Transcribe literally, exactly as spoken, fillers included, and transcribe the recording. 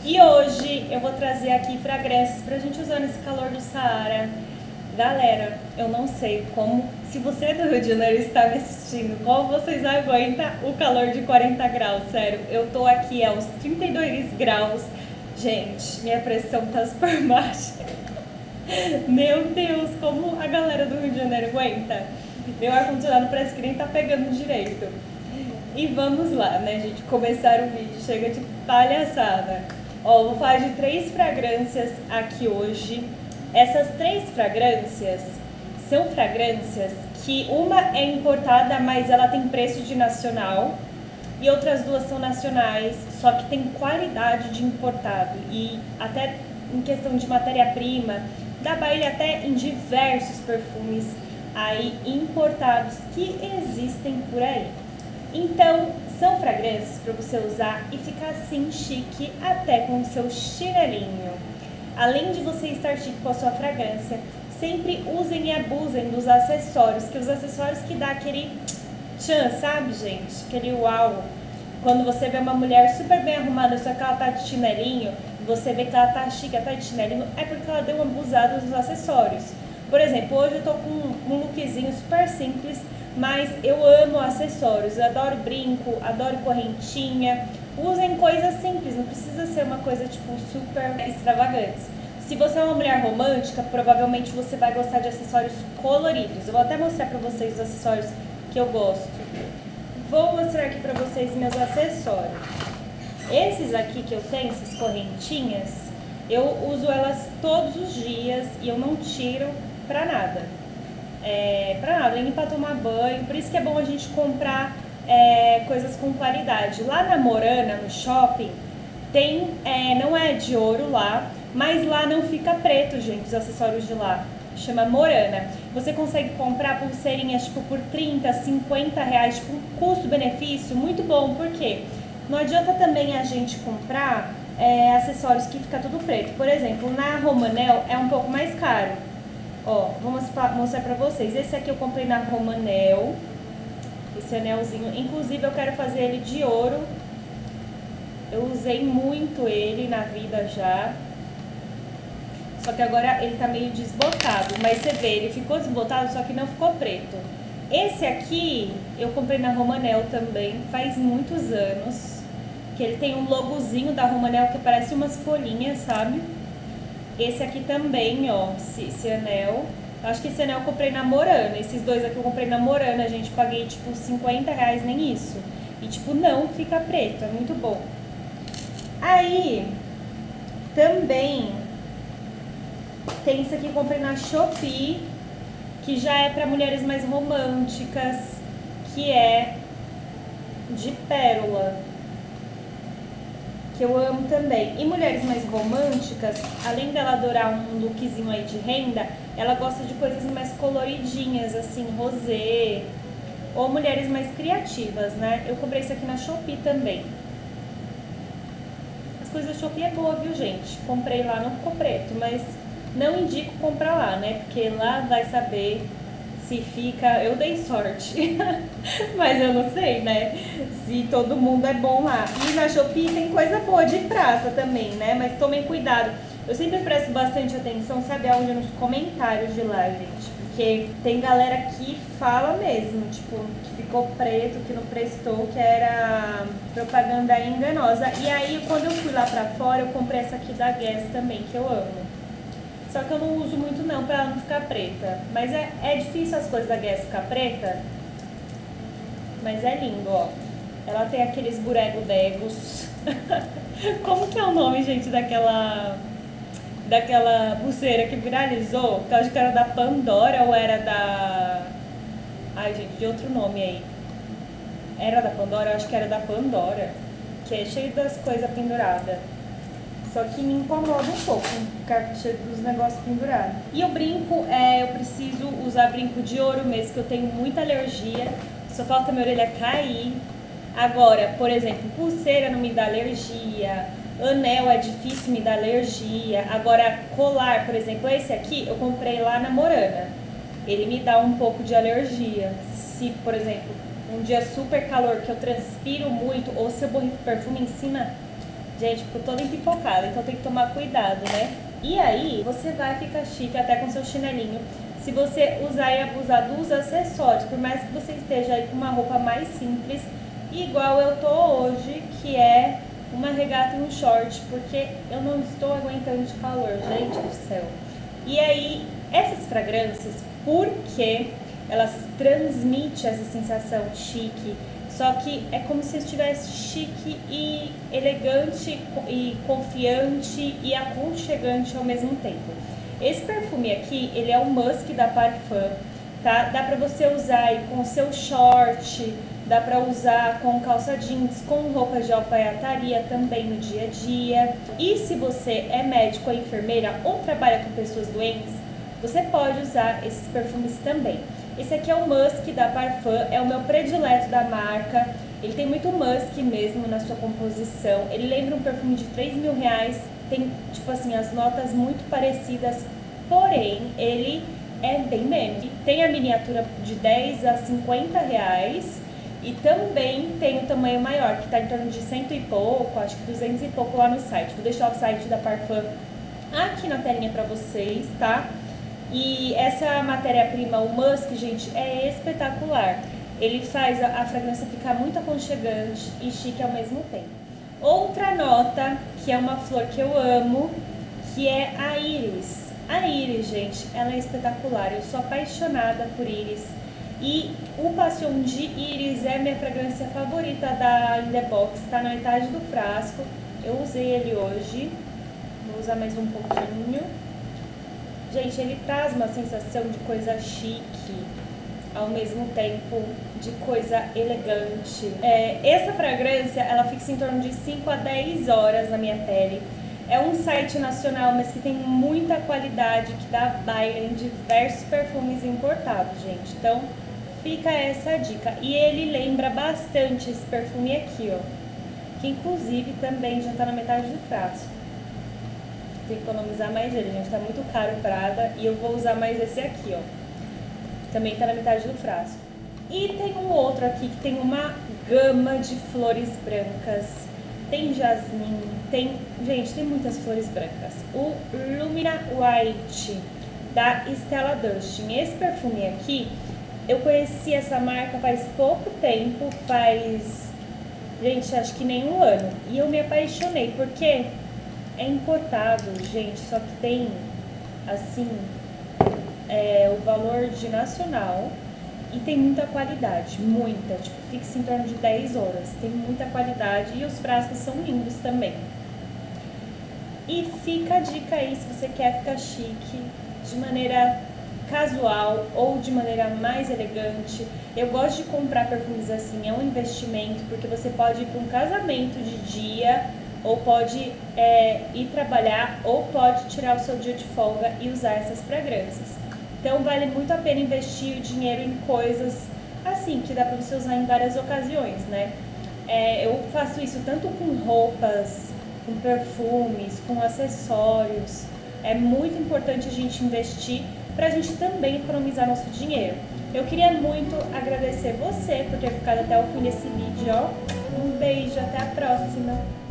E hoje eu vou trazer aqui fragrâncias pra gente usar nesse calor do Saara. Galera, eu não sei como, se você é do Rio de Janeiro e está me assistindo, como vocês aguentam o calor de quarenta graus, sério. Eu tô aqui aos trinta e dois graus, gente, minha pressão tá super baixa. Meu Deus, como a galera do Rio de Janeiro aguenta. Meu ar-condicionado parece que nem tá pegando direito. E vamos lá, né, gente, começar o vídeo, chega de palhaçada. Ó, vou falar de três fragrâncias aqui hoje. Essas três fragrâncias são fragrâncias que uma é importada, mas ela tem preço de nacional, e outras duas são nacionais, só que tem qualidade de importado. E até em questão de matéria-prima, dá baile até em diversos perfumes aí importados que existem por aí. Então, são fragrâncias para você usar e ficar assim chique até com o seu chinelinho. Além de você estar chique com a sua fragrância, sempre usem e abusem dos acessórios, que os acessórios que dá aquele tchan, sabe, gente? Aquele uau. Quando você vê uma mulher super bem arrumada, só que ela tá de chinelinho, você vê que ela tá chique, ela tá de chinelinho, é porque ela deu uma abusada dos acessórios. Por exemplo, hoje eu tô com um lookzinho super simples, mas eu amo acessórios, eu adoro brinco, adoro correntinha. Usem coisas simples, não precisa ser uma coisa tipo super extravagante. Se você é uma mulher romântica, provavelmente você vai gostar de acessórios coloridos. Eu vou até mostrar pra vocês os acessórios que eu gosto. Vou mostrar aqui pra vocês meus acessórios. Esses aqui que eu tenho, essas correntinhas, eu uso elas todos os dias e eu não tiro pra nada. É, pra nada, nem pra tomar banho. Por isso que é bom a gente comprar é, coisas com qualidade. Lá na Morana, no shopping, tem, é, não é de ouro lá, mas lá não fica preto, gente, os acessórios de lá. Chama Morana. Você consegue comprar pulseirinhas tipo por trinta, cinquenta reais, tipo um custo-benefício muito bom. Por quê? Não adianta também a gente comprar é, acessórios que fica tudo preto. Por exemplo, na Romanel é um pouco mais caro. Ó, vou mostrar pra vocês. Esse aqui eu comprei na Romanel. Esse anelzinho. Inclusive eu quero fazer ele de ouro. Eu usei muito ele na vida já. Só que agora ele tá meio desbotado. Mas você vê, ele ficou desbotado, só que não ficou preto. Esse aqui eu comprei na Romanel também, faz muitos anos. Que ele tem um logozinho da Romanel que parece umas folhinhas, sabe? Esse aqui também, ó, esse, esse anel. Acho que esse anel eu comprei na Morana. Esses dois aqui eu comprei na Morana, gente. Paguei, tipo, cinquenta reais, nem isso. E, tipo, não fica preto. É muito bom. Aí, também, tem isso aqui que eu comprei na Shopee, que já é pra mulheres mais românticas, que é de pérola, que eu amo também. E mulheres mais românticas, além dela adorar um lookzinho aí de renda, ela gosta de coisas mais coloridinhas, assim, rosé, ou mulheres mais criativas, né? Eu comprei isso aqui na Shopee também. As coisas da Shopee é boa, viu, gente? Comprei lá, não ficou preto, mas não indico comprar lá, né? Porque lá vai saber se fica... Eu dei sorte, mas eu não sei, né? Se todo mundo é bom lá. E na Shopee tem coisa boa de prata também, né? Mas tomem cuidado. Eu sempre presto bastante atenção, sabe aonde? Nos comentários de lá, gente. Porque tem galera que fala mesmo, tipo, que ficou preto, que não prestou, que era propaganda enganosa. E aí, quando eu fui lá pra fora, eu comprei essa aqui da Guess também, que eu amo. Só que eu não uso muito não, pra ela não ficar preta. Mas é, é difícil as coisas da Guess ficar preta. Mas é lindo, ó. Ela tem aqueles burego-degos. Como que é o nome, gente, daquela... Daquela pulseira que viralizou? Que eu acho que era da Pandora ou era da... Ai, gente, de outro nome aí. Era da Pandora? Eu acho que era da Pandora. Que é cheio das coisas penduradas. Só que me incomoda um pouco ficar cheio dos negócios pendurados. E o brinco, é, eu preciso usar brinco de ouro mesmo, que eu tenho muita alergia. Só falta minha orelha cair. Agora, por exemplo, pulseira não me dá alergia. Anel é difícil me dar alergia. Agora, colar, por exemplo, esse aqui eu comprei lá na Morana. Ele me dá um pouco de alergia. Se, por exemplo, um dia super calor que eu transpiro muito, ou se eu borrifo perfume em cima, Gente, ficou toda empipocada, então tem que tomar cuidado, né? E aí, você vai ficar chique até com seu chinelinho se você usar e abusar dos acessórios, por mais que você esteja aí com uma roupa mais simples, igual eu tô hoje, que é uma regata e um short, porque eu não estou aguentando de calor, gente do céu. E aí, essas fragrâncias, porque elas transmitem essa sensação chique, só que é como se estivesse chique e elegante e confiante e aconchegante ao mesmo tempo. Esse perfume aqui, ele é o Musk da Parfum, tá? Dá pra você usar aí com o seu short, dá pra usar com calça jeans, com roupas de alfaiataria também no dia a dia. E se você é médico ou enfermeira ou trabalha com pessoas doentes, você pode usar esses perfumes também. Esse aqui é o Musk da Parfum, é o meu predileto da marca. Ele tem muito musk mesmo na sua composição. Ele lembra um perfume de três mil reais. Tem, tipo assim, as notas muito parecidas, porém, ele é bem menos. Tem a miniatura de dez a cinquenta reais e também tem o tamanho maior, que está em torno de cento e pouco, acho que duzentos e pouco lá no site. Vou deixar o site da Parfum aqui na telinha para vocês, tá? E essa matéria-prima, o Musk, gente, é espetacular. Ele faz a, a fragrância ficar muito aconchegante e chique ao mesmo tempo. Outra nota, que é uma flor que eu amo, que é a íris. A íris, gente, ela é espetacular. Eu sou apaixonada por íris. E o Passion de íris é a minha fragrância favorita da In The Box. Está na metade do frasco. Eu usei ele hoje. Vou usar mais um pouquinho. Gente, ele traz uma sensação de coisa chique, ao mesmo tempo de coisa elegante. É, essa fragrância, ela fixa em torno de cinco a dez horas na minha pele. É um site nacional, mas que tem muita qualidade, que dá baile em diversos perfumes importados, gente. Então, fica essa dica. E ele lembra bastante esse perfume aqui, ó. Que inclusive também já tá na metade do frasco. Tem que economizar mais ele, gente. Tá muito caro o Prada e eu vou usar mais esse aqui, ó. Também tá na metade do frasco. E tem um outro aqui que tem uma gama de flores brancas. Tem jasmim, tem... Gente, tem muitas flores brancas. O Lumina White, da Stella Dustin. Esse perfume aqui, eu conheci essa marca faz pouco tempo, faz... Gente, acho que nem um ano. E eu me apaixonei, porque é importado, gente, só que tem, assim, é, o valor de nacional e tem muita qualidade, muita, tipo, fixa em torno de dez horas, tem muita qualidade e os frascos são lindos também. E fica a dica aí se você quer ficar chique de maneira casual ou de maneira mais elegante. Eu gosto de comprar perfumes assim, é um investimento, porque você pode ir para um casamento de dia, ou pode é, ir trabalhar, ou pode tirar o seu dia de folga e usar essas fragrâncias. Então vale muito a pena investir o dinheiro em coisas assim, que dá para você usar em várias ocasiões, né? É, eu faço isso tanto com roupas, com perfumes, com acessórios. É muito importante a gente investir para a gente também economizar nosso dinheiro. Eu queria muito agradecer você por ter ficado até o fim desse vídeo, ó. Um beijo, até a próxima!